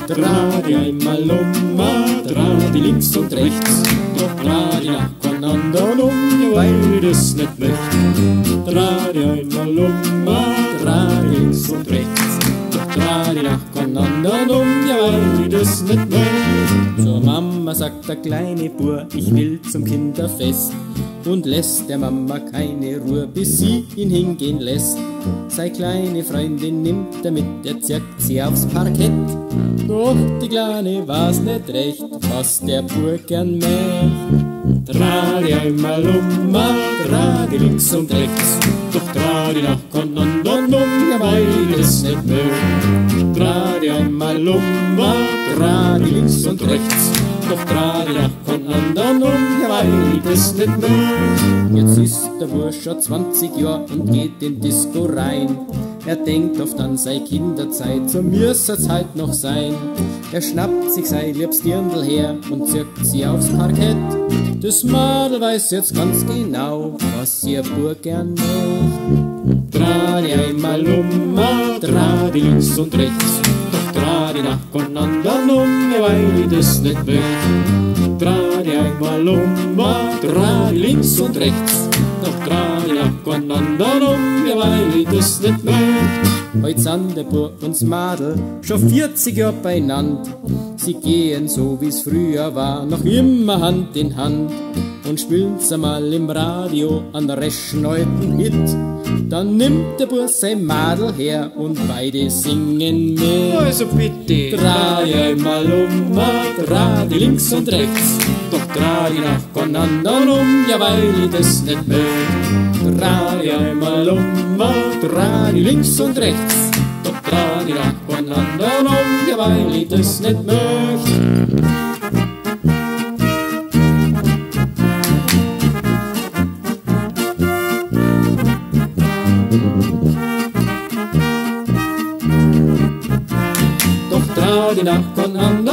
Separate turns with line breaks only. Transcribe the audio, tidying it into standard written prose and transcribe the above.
Dreh die einmal dreh die links und rechts, doch dreh die nach voneinander weil ich das nicht möcht. Dreh die einmal dreh die links und rechts, doch dreh die nach voneinander weil ich das nicht möcht. Zur Mama sagt der kleine Bur, ich will zum Kinderfest, und lässt der Mama keine Ruhe, bis sie ihn hingehen lässt. Sei kleine Freundin nimmt er mit, er zirkt sie aufs Parkett. Doch die Kleine weiß nicht recht, was der Bur gern möcht. Dreh die einmal dreh die links und rechts, doch dreh die nach voneinander weil ich das nicht möcht. Dreh die einmal dreh die links und rechts, doch dreh die nach voneinander weil ich das nicht möcht. Jetzt ist der Bursch schon 20 Jahre und geht in Disco rein. Er denkt oft an seine Kinderzeit, so müsst's halt noch sein. Er schnappt sich sein liebes Dirndl her und zirkt sie aufs Parkett. Das Madel weiß jetzt ganz genau, was ihr Bur gern möcht. Dreh die einmal dreh die links und rechts, doch dreh die nach voneinander weil ich das nicht möcht. Dreh die einmal dreh die links und rechts, doch dreh die nach voneinander weil ich das nicht möcht. Heut sind der Bur und das Madel schon 40 Jahre beieinander. Sie gehen so wie's früher war, noch immer Hand in Hand, und spielen's einmal im Radio an der rechten alten Hit. Dann nimmt der Bur sein Madel her und beide singen mit.
Also bitte.
Dreh die einmal dreh die links und rechts, doch dreh die nach voneinander weil ich das nicht möcht. Dreh die einmal dreh die links und rechts, doch dreh die nach voneinander weil ich das nicht möcht. Doch dreh die nach voneinander